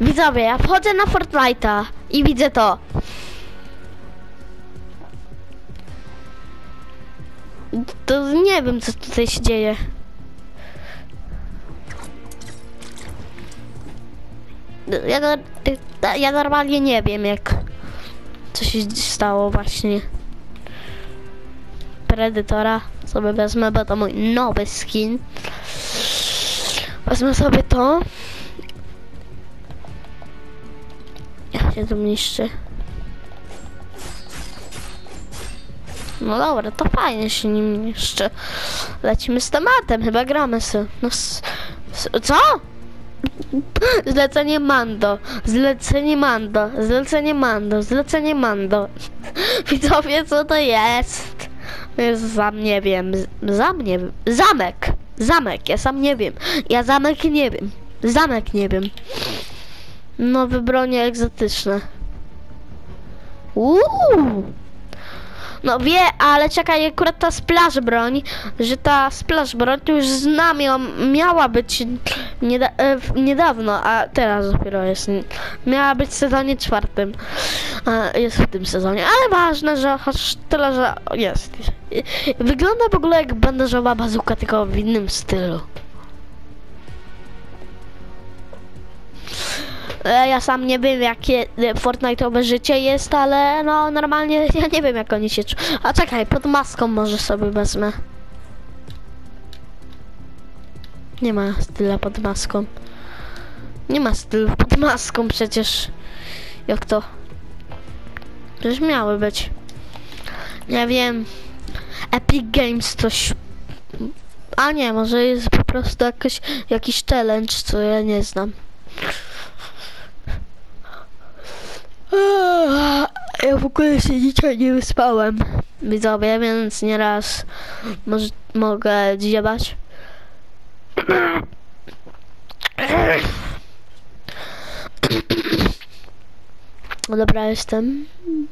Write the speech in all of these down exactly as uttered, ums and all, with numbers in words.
Widzowie, ja wchodzę na Fortnite'a i widzę to. To nie wiem, co tutaj się dzieje. Ja, ja normalnie nie wiem, jak co się stało właśnie. Predatora sobie wezmę, bo to mój nowy skin. Wezmę sobie to. Ja się tu niszczy. No dobra, to fajnie się nim niszczy. Lecimy z tematem, chyba gramy sobie. No, s, s, co? Zlecenie Mando, zlecenie Mando, zlecenie Mando, zlecenie Mando. Widzowie, co to jest? Jest sam nie wiem, za mnie, zamek, zamek, ja sam nie wiem, ja zamek nie wiem, zamek nie wiem. Nowe bronie egzotyczne. Uuu. No wie, ale czekaj, akurat ta splash broń, że ta splash broń to już znam ją, miała być nieda e, niedawno, a teraz dopiero jest. Miała być w sezonie czwartym, a jest w tym sezonie, ale ważne, że choć tyle, że jest. Wygląda w ogóle jak bandażowa bazuka, tylko w innym stylu. Ja sam nie wiem, jakie Fortnite'owe życie jest, ale no normalnie ja nie wiem, jak oni się czują. A czekaj, pod maską może sobie wezmę. Nie ma styla pod maską. Nie ma stylu pod maską przecież. Jak to? Przecież miały być. Nie wiem. Epic Games coś... A nie, może jest po prostu jakiś, jakiś challenge, co ja nie znam. Ja w ogóle się dzisiaj nie wyspałem, widzowie, więc nieraz może mogę dziebać. Dobra, jestem.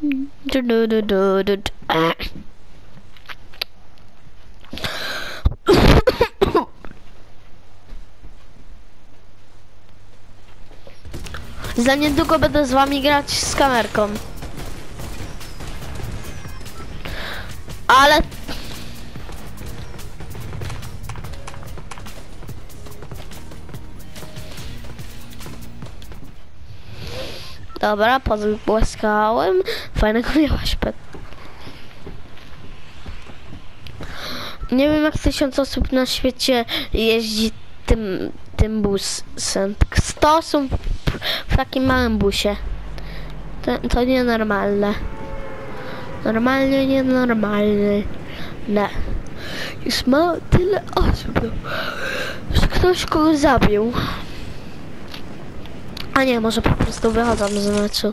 Za niedługo będę z wami grać z kamerką. Ale... Dobra, podbłaskałem. Fajnego miałaś pet. Nie wiem, jak tysiąc osób na świecie jeździ tym, tym busem. sto osób w takim małym busie. To, to nienormalne. Normalnie nienormalne. Nie. Już ma tyle osób, że ktoś kogoś zabił. A nie, może po prostu wychodzą z meczu.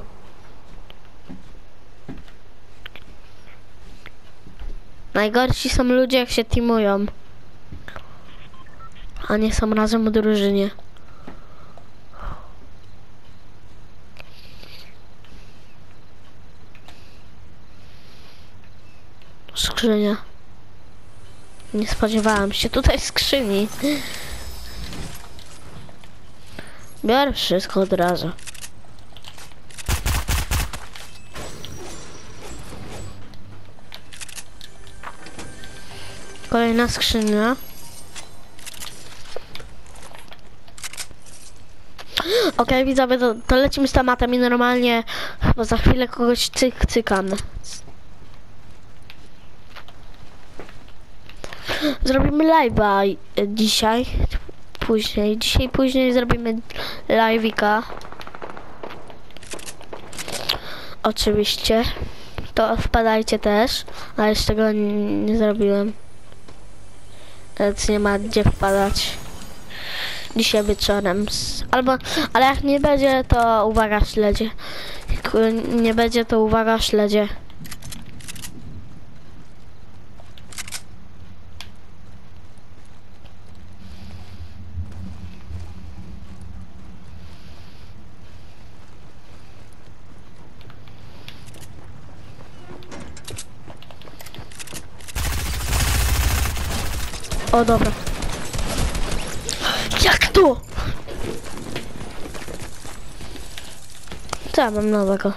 Najgorsi są ludzie, jak się teamują, a nie są razem w drużynie. Skrzynia. Nie spodziewałam się tutaj skrzyni. Biorę wszystko od razu. Kolejna skrzynia. Okej, okay, widzowie, to, to lecimy z tematem i normalnie bo za chwilę kogoś cyk cykam. Zrobimy live'a dzisiaj. Później. Dzisiaj później zrobimy live'ika. Oczywiście. To wpadajcie też. A jeszcze tego nie, nie zrobiłem. Więc nie ma gdzie wpadać. Dzisiaj wieczorem. Albo, ale jak nie będzie, to uwaga śledzie. Jak nie będzie, to uwaga śledzie. O, dobra. Jak to? Co ja mam nowego?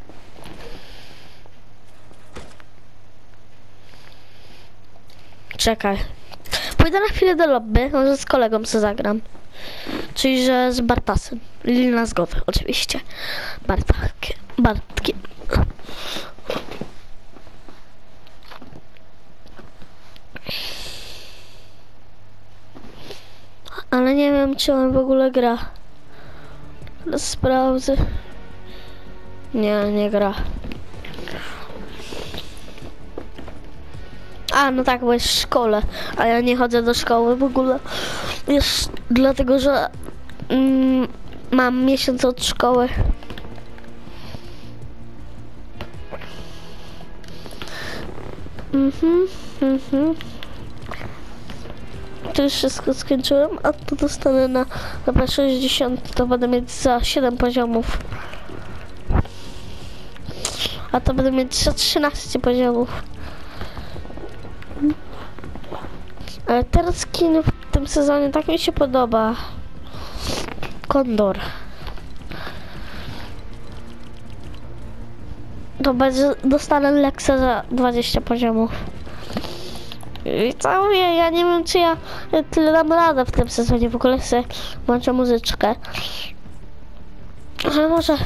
Czekaj. Pójdę na chwilę do lobby, może z kolegą co zagram. Czyli, że z Bartasem. Lina zgody, oczywiście. Bartkiem. Bartkiem. Ale nie wiem, czy on w ogóle gra. Teraz sprawdzę. Nie, nie gra. A, no tak, bo jest w szkole, a ja nie chodzę do szkoły w ogóle. Jest dlatego, że mm, mam miesiąc od szkoły. Mhm, mhm. To już wszystko skończyłem, a tu dostanę na, na sześćdziesiąt, to będę mieć za siedem poziomów. A to będę mieć za trzynaście poziomów. Ale teraz skin w tym sezonie tak mi się podoba. Kondor. To będzie, dostanę Lexa za dwadzieścia poziomów. I co mówię, ja nie wiem, czy ja tyle dam radę w tym sezonie. W ogóle sobie włączę muzyczkę. Ale może...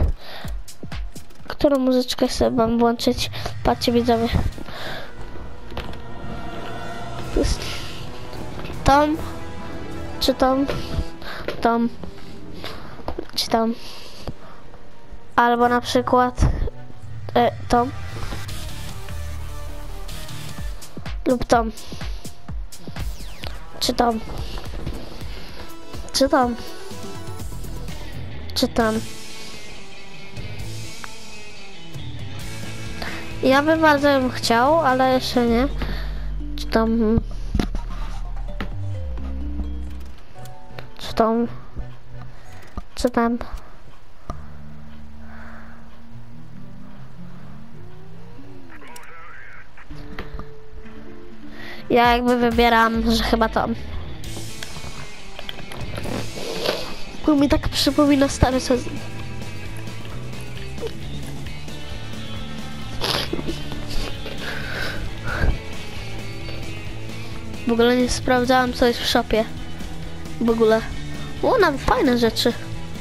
Którą muzyczkę sobie mam włączyć? Patrzcie, widzowie. Tom? Czy Tom? Tom? Czy Tom? Albo na przykład... E, Tom? Lub Tom. Czy Tom? Czy Tom? Czy Tom? Ja bym bardzo bym chciał, ale jeszcze nie. Czy Tom? Czy Tom? Czy Tom? Ja jakby wybieram, że chyba Tom. Bo mi tak przypomina stary sezon. W ogóle nie sprawdzałam, co jest w shopie. W ogóle. O, nawet fajne rzeczy.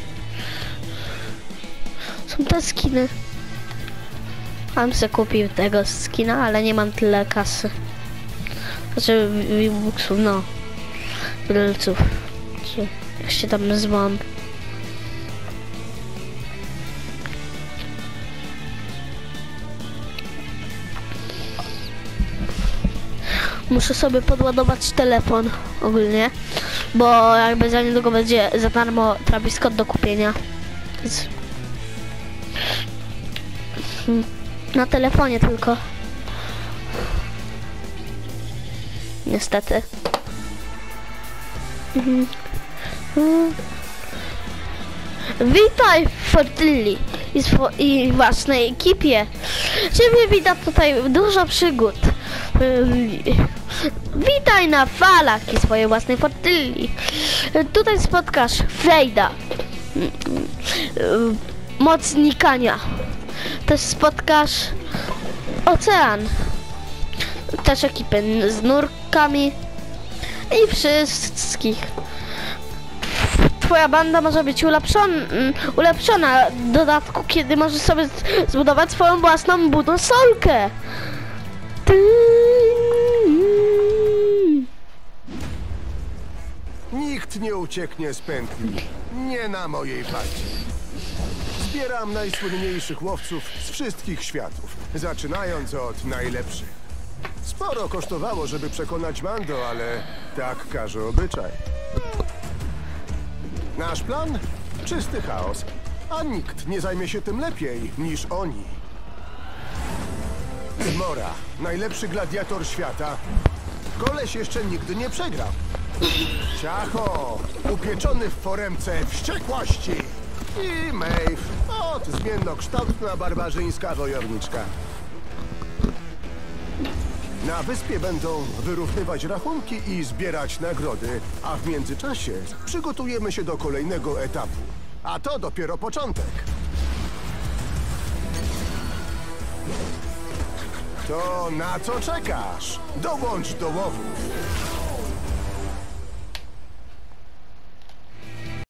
Są te skiny. Mam sobie kupił tego skina, ale nie mam tyle kasy. Znaczy V-Bucksów, no. Brilców. Czy jak się tam nazywam. Muszę sobie podładować telefon ogólnie, bo jakby za niedługo będzie za darmo Travis Scott do kupienia. Więc... Na telefonie tylko. Niestety. Mhm. Mhm. Witaj Fortilli i, i własnej ekipie. Ciebie widać tutaj dużo przygód. Witaj na falach i swojej własnej Fortilli. Tutaj spotkasz Frejda, mocnikania. Też spotkasz Ocean. Też ekipy z nurkami i wszystkich. Twoja banda może być ulepszona, ulepszona w dodatku, kiedy możesz sobie zbudować swoją własną budosolkę. Nikt nie ucieknie z pętli. Nie na mojej partii. Zbieram najsłynniejszych łowców z wszystkich światów, zaczynając od najlepszych. Sporo kosztowało, żeby przekonać Mando, ale tak każe obyczaj. Nasz plan? Czysty chaos, a nikt nie zajmie się tym lepiej niż oni. Zmora, najlepszy gladiator świata. Koleś jeszcze nigdy nie przegrał. Ciacho, upieczony w foremce wściekłości. I Maeve, ot, zmiennokształtna barbarzyńska wojowniczka. Na wyspie będą wyrównywać rachunki i zbierać nagrody, a w międzyczasie przygotujemy się do kolejnego etapu. A to dopiero początek. To na co czekasz? Dołącz do łowów.